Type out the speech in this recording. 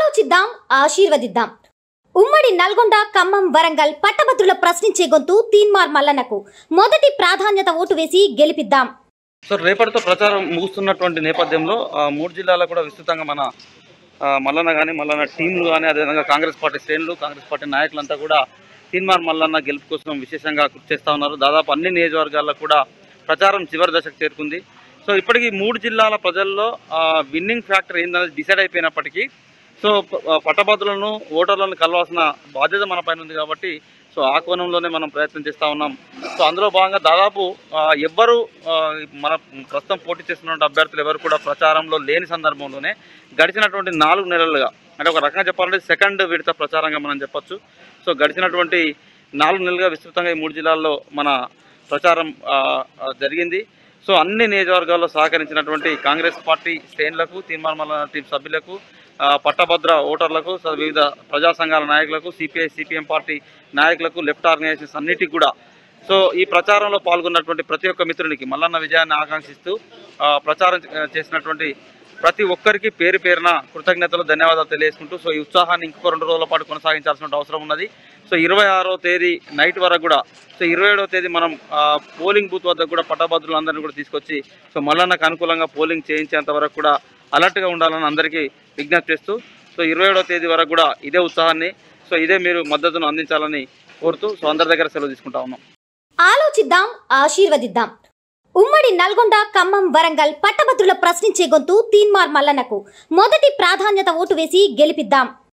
ఆలోచిద్దాం, ఆశీర్వదిద్దాం. ఉమ్మడి నల్గొండ, ఖమ్మం, వరంగల్ పట్టభద్రుల ప్రశ్నించే గొంతు తీన్మార్ మల్లన్నకు మొదటి ప్రాధాన్యత ఓటు వేసి గెలిపిద్దాం. సో రేపటితో ప్రచారం ముగుస్తున్నటువంటి నేపథ్యంలో మూడు జిల్లాల్లో కూడా విస్తృతంగా మన మల్లన్న కానీ మల్లన్న టీంలు కానీ అదేవిధంగా కాంగ్రెస్ పార్టీ శ్రేణులు కాంగ్రెస్ పార్టీ నాయకులంతా కూడా తీన్మార్ మల్లన్న గెలుపు కోసం విశేషంగా కృషి చేస్తూ ఉన్నారు. దాదాపు అన్ని నియోజకవర్గాల్లో కూడా ప్రచారం చివరి దశకు చేరుకుంది. సో ఇప్పటికీ మూడు జిల్లాల ప్రజల్లో విన్నింగ్ ఫ్యాక్టర్ ఏందనేది డిసైడ్ అయిపోయినప్పటికీ సో పట్టభద్రులను ఓటర్లను కలవాల్సిన బాధ్యత మన పైన ఉంది కాబట్టి సో ఆ కోణంలోనే మనం ప్రయత్నం చేస్తూ ఉన్నాం. సో అందులో భాగంగా దాదాపు ఎవ్వరు మన ప్రస్తుతం పోటీ చేస్తున్న అభ్యర్థులు ఎవరు కూడా ప్రచారంలో లేని సందర్భంలోనే గడిచినటువంటి 4 నెలలుగా అంటే ఒక రకంగా చెప్పాలంటే సెకండ్ విడత ప్రచారంగా మనం చెప్పొచ్చు. సో గడిచినటువంటి 4 నెలలుగా విస్తృతంగా ఈ మూడు జిల్లాల్లో మన ప్రచారం జరిగింది. సో అన్ని నియోజకవర్గాల్లో సహకరించినటువంటి కాంగ్రెస్ పార్టీ శ్రేణులకు, తీన్మార్ మల్లన్న టీం సభ్యులకు, పట్టభద్ర ఓటర్లకు, వివిధ ప్రజా సంఘాల నాయకులకు, సిపిఐ సిపిఎం పార్టీ నాయకులకు, లెఫ్ట్ ఆర్గనైజేషన్స్ అన్నిటికీ కూడా సో ఈ ప్రచారంలో పాల్గొన్నటువంటి ప్రతి ఒక్క మిత్రునికి మల్లన్న విజయాన్ని ఆకాంక్షిస్తూ ప్రచారం చేసినటువంటి ప్రతి ఒక్కరికి పేరు పేరున కృతజ్ఞతలు, ధన్యవాదాలు తెలియజేసుకుంటూ సో ఈ ఉత్సాహాన్ని ఇంకొక 2 రోజుల పాటు కొనసాగించాల్సిన అవసరం ఉన్నది. సో 26వ తేదీ నైట్ వరకు కూడా సో 27వ తేదీ మనం పోలింగ్ బూత్ వద్ద కూడా పట్టభద్రులందరినీ కూడా తీసుకొచ్చి సో మల్లన్నకు అనుకూలంగా పోలింగ్ చేయించేంత వరకు కూడా అలర్ట్గా ఉండాలని అందరికీ విజ్ఞప్తి చేస్తూ సో 27వ తేదీ వరకు కూడా ఇదే ఉత్సాహాన్ని సో ఇదే మీరు మద్దతును అందించాలని కోరుతూ సో అందరి దగ్గర సెలవు తీసుకుంటా ఉన్నాం. ఆలోచిద్దాం, ఆశీర్వదిద్దాం. ఉమ్మడి నల్గొండ, ఖమ్మం, వరంగల్ పట్టభద్రుల ప్రశ్నించే గొంతు తీన్మార్ మల్లన్నకు మొదటి ప్రాధాన్యత ఓటు వేసి గెలిపిద్దాం.